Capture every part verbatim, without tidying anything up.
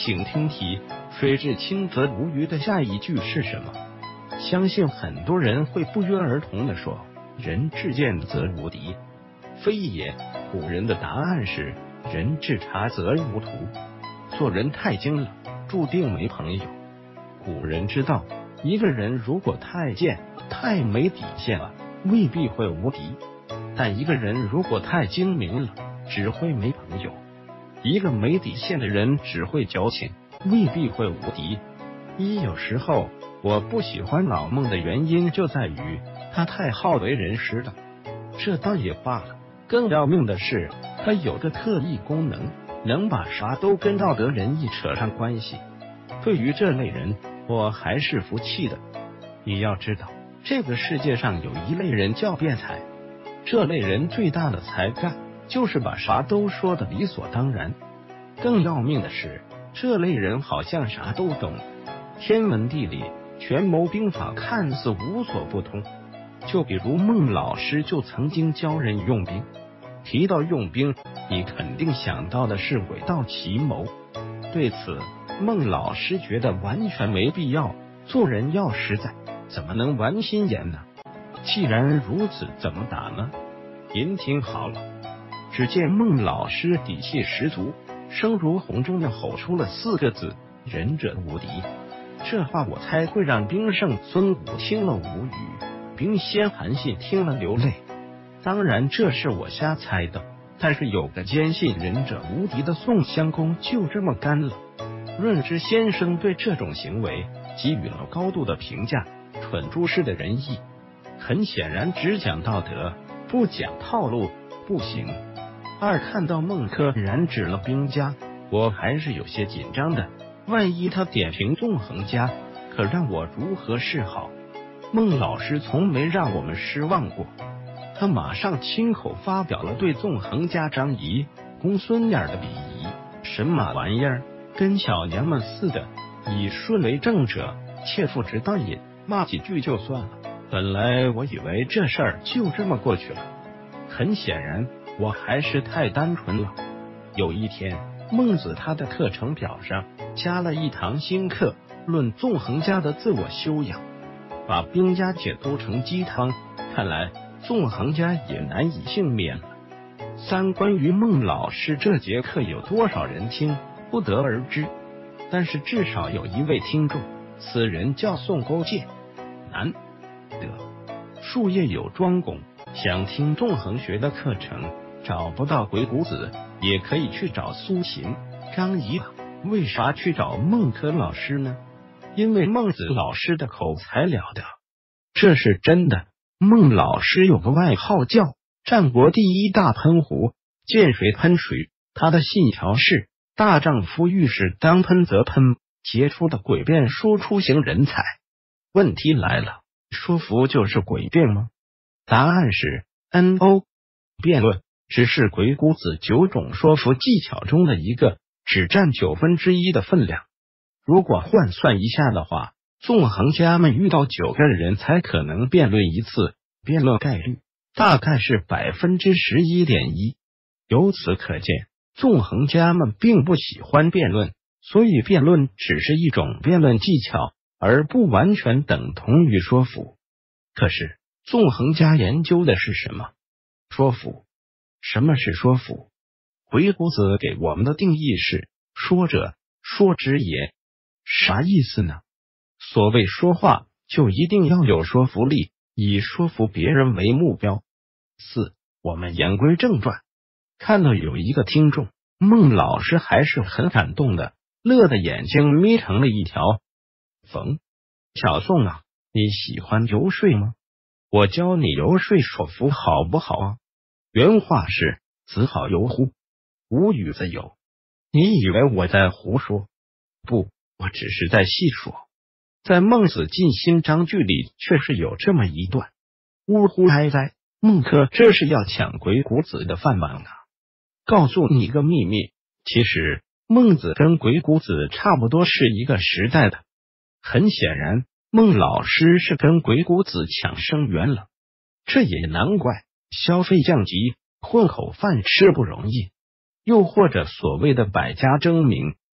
请听题：水至清则无鱼的下一句是什么？相信很多人会不约而同地说：人至健则无敌。非也，古人的答案是：人至察则无徒。做人太精了，注定没朋友。古人知道，一个人如果太贱、太没底线了，未必会无敌；但一个人如果太精明了，只会没朋友。一个没底线的人只会矫情，未必会无敌。一有时候我不喜欢老孟的原因就在于他太好为人师了，这倒也罢了。更要命的是，他有个特异功能，能把啥都跟道德仁义扯上关系。对于这类人，我还是服气的。你要知道，这个世界上有一类人叫辩才，这类人最大的才干就是把啥都说的理所当然。更要命的是，这类人好像啥都懂，天文地理、权谋兵法看似无所不通。就比如孟老师就曾经教人用兵，提到用兵，你肯定想到的是伪道奇谋。对此，孟老师觉得完全没必要，做人要实在，怎么能玩心眼呢？既然如此，怎么打呢？您听好了，只见孟老师底气十足，声如洪钟的吼出了四个字：仁者无敌。这话我猜会让兵圣孙武听了无语，兵仙韩信听了流泪。当然这是我瞎猜的，但是有个坚信仁者无敌的宋襄公就这么干了。润之先生对这种行为给予了高度的评价：蠢猪式的仁义。很显然，只讲道德，不讲套路，不行。二看到孟轲染指了兵家，我还是有些紧张的，万一他点评纵横家，可让我如何是好？孟老师从没让我们失望过，他马上亲口发表了对纵横家张仪、公孙衍的鄙夷：神马玩意儿，跟小娘们似的，以顺为正者，切腹直到瘾，骂几句就算了。本来我以为这事儿就这么过去了，很显然我还是太单纯了。有一天，孟子他的课程表上加了一堂新课，论纵横家的自我修养，把兵家解读成鸡汤，看来纵横家也难以幸免了。三关于孟老师这节课有多少人听，不得而知，但是至少有一位听众，此人叫宋勾践，男的，术业有专攻，想听纵横学的课程，找不到鬼谷子，也可以去找苏秦、张仪。为啥去找孟轲老师呢？因为孟子老师的口才了得，这是真的。孟老师有个外号叫战国第一大喷壶，见谁喷谁。他的信条是大丈夫遇事当喷则喷，杰出的诡辩输出型人才。问题来了，说服就是诡辩吗？答案是 no。 辩论只是鬼谷子九种说服技巧中的一个，只占九分之一的分量。如果换算一下的话，纵横家们遇到九个人才可能辩论一次，辩论概率大概是百分之十一点一。由此可见，纵横家们并不喜欢辩论，所以辩论只是一种辩论技巧，而不完全等同于说服。可是纵横家研究的是什么？说服。什么是说服？鬼谷子给我们的定义是：说者，说之也。啥意思呢？所谓说话，就一定要有说服力，以说服别人为目标。四，我们言归正传。看到有一个听众，孟老师还是很感动的，乐得眼睛眯成了一条缝。小宋啊，你喜欢游说吗？我教你游说说服好不好啊？原话是：子好游乎？无与子游。你以为我在胡说？不，我只是在细说。在孟子尽心章句里却是有这么一段：呜呼哀哉，孟轲这是要抢鬼谷子的饭碗啊！告诉你个秘密，其实孟子跟鬼谷子差不多是一个时代的。很显然，孟老师是跟鬼谷子抢生源了。这也难怪，消费降级，混口饭吃不容易。又或者所谓的百家争鸣，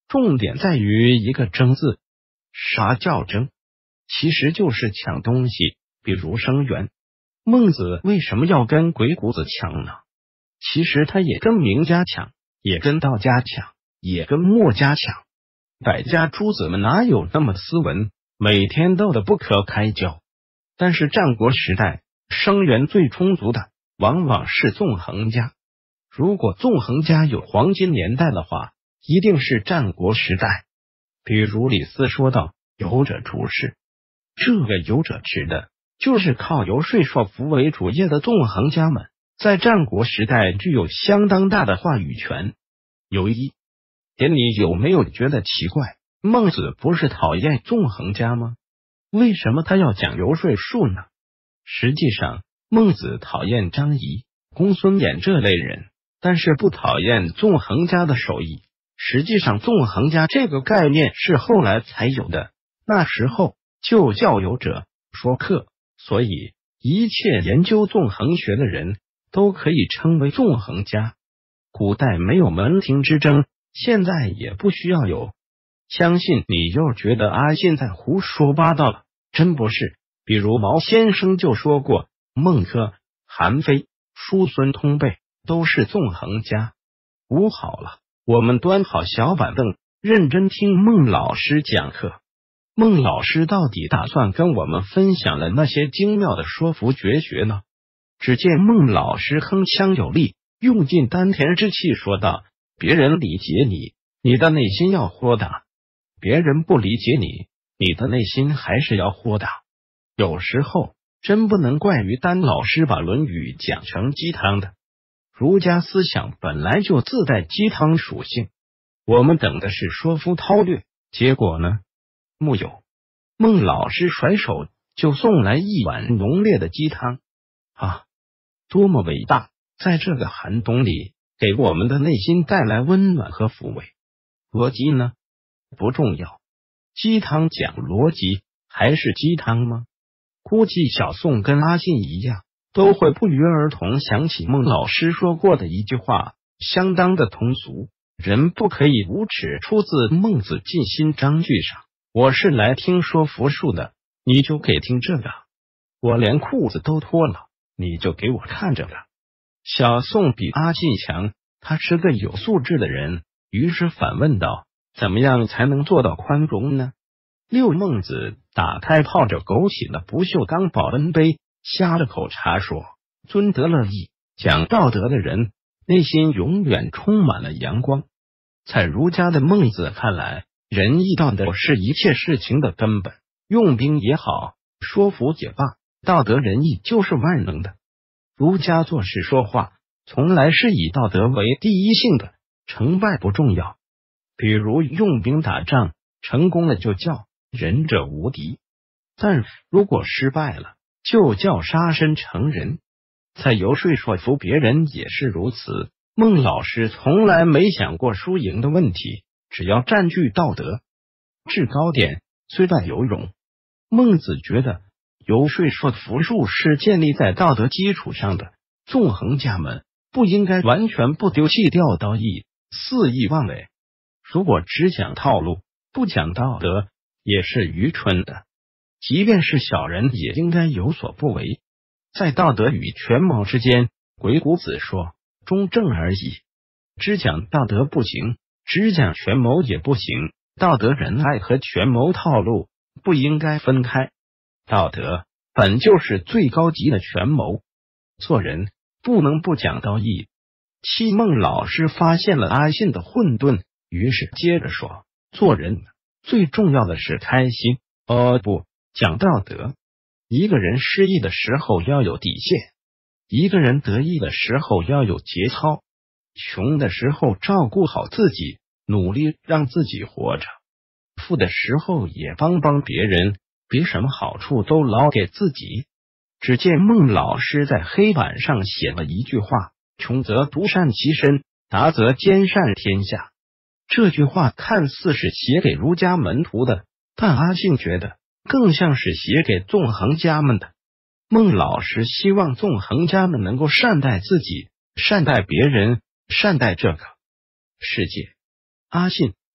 重点在于一个争字。啥叫争？其实就是抢东西。比如生源，孟子为什么要跟鬼谷子抢呢？其实他也跟名家抢，也跟道家抢，也跟墨家抢。百家诸子们哪有那么斯文，每天斗得不可开交？但是战国时代生源最充足的往往是纵横家。如果纵横家有黄金年代的话，一定是战国时代。比如李斯说道：“游者主事。”这个游者指的就是靠游说说服为主业的纵横家们，在战国时代具有相当大的话语权。有一点你有没有觉得奇怪？孟子不是讨厌纵横家吗？为什么他要讲游说术呢？实际上，孟子讨厌张仪、公孙衍这类人，但是不讨厌纵横家的手艺。实际上，纵横家这个概念是后来才有的，那时候就叫游者说客，所以一切研究纵横学的人都可以称为纵横家。古代没有门庭之争，现在也不需要有。相信你又觉得阿信在胡说八道了，真不是。比如毛先生就说过，孟轲、韩非、叔孙通辈都是纵横家。捂好了，我们端好小板凳，认真听孟老师讲课。孟老师到底打算跟我们分享了那些精妙的说服绝学呢？只见孟老师铿锵有力，用尽丹田之气说道：别人理解你，你的内心要豁达；别人不理解你，你的内心还是要豁达。有时候真不能怪于丹老师把《论语》讲成鸡汤的。儒家思想本来就自带鸡汤属性，我们等的是说服韬略，结果呢？木有。孟老师甩手就送来一碗浓烈的鸡汤啊，多么伟大！在这个寒冬里，给我们的内心带来温暖和抚慰。逻辑呢？不重要。鸡汤讲逻辑，还是鸡汤吗？估计小宋跟阿信一样，都会不约而同想起孟老师说过的一句话，相当的通俗：人不可以无耻。出自《孟子尽心章句》上。我是来听说服术的，你就给听这个。我连裤子都脱了，你就给我看着了。小宋比阿信强，他是个有素质的人，于是反问道：怎么样才能做到宽容呢？六孟子打开泡着枸杞的不锈钢保温杯，呷了口茶说：尊德乐义，讲道德的人内心永远充满了阳光。在儒家的孟子看来，仁义道德是一切事情的根本，用兵也好，说服也罢，道德仁义就是万能的。儒家做事说话从来是以道德为第一性的，成败不重要。比如用兵打仗，成功了就叫仁者无敌，但如果失败了，就叫杀身成仁。在游说说服别人也是如此。孟老师从来没想过输赢的问题，只要占据道德制高点，虽败犹荣。孟子觉得游说说服术是建立在道德基础上的，纵横家们不应该完全不丢弃掉道义，肆意妄为。如果只讲套路，不讲道德，也是愚蠢的。即便是小人，也应该有所不为。在道德与权谋之间，鬼谷子说：中正而已。只讲道德不行，只讲权谋也不行。道德仁爱和权谋套路不应该分开。道德本就是最高级的权谋，做人不能不讲道义。七孟老师发现了阿信的混沌，于是接着说：做人最重要的是开心，哦不，讲道德。一个人失意的时候要有底线，一个人得意的时候要有节操，穷的时候照顾好自己，努力让自己活着，富的时候也帮帮别人，别什么好处都捞给自己。只见孟老师在黑板上写了一句话：穷则独善其身，达则兼善天下。这句话看似是写给儒家门徒的，但阿信觉得更像是写给纵横家们的。孟老师希望纵横家们能够善待自己，善待别人，善待这个世界。阿信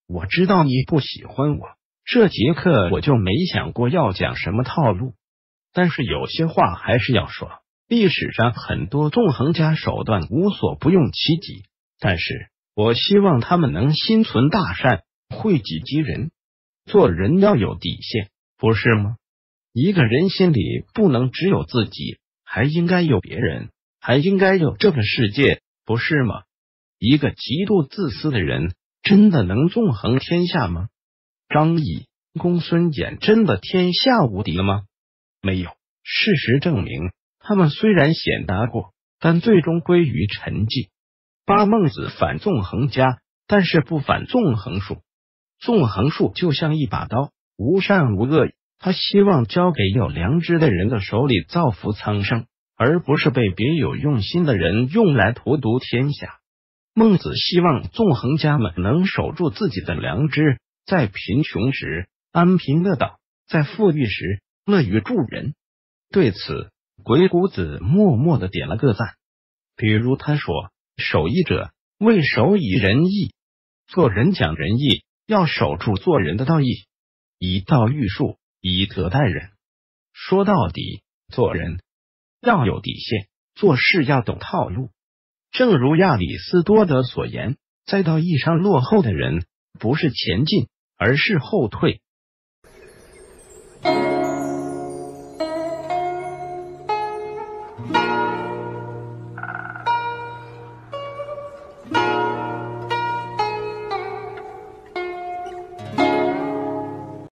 我知道你不喜欢我，这节课我就没想过要讲什么套路，但是有些话还是要说。历史上很多纵横家手段无所不用其极，但是我希望他们能心存大善，惠己及人。做人要有底线，不是吗？一个人心里不能只有自己，还应该有别人，还应该有这个世界，不是吗？一个极度自私的人真的能纵横天下吗？张仪、公孙衍真的天下无敌了吗？没有。事实证明，他们虽然显达过，但最终归于沉寂。八孟子反纵横家，但是不反纵横术。纵横术就像一把刀，无善无恶，他希望交给有良知的人的手里造福苍生，而不是被别有用心的人用来荼毒天下。孟子希望纵横家们能守住自己的良知，在贫穷时安贫乐道，在富裕时乐于助人。对此，鬼谷子默默的点了个赞。比如他说：“守义者，为守以仁义。”做人讲仁义，要守住做人的道义，以道育术，以德待人。说到底，做人要有底线，做事要懂套路。正如亚里斯多德所言，在道义上落后的人，不是前进，而是后退。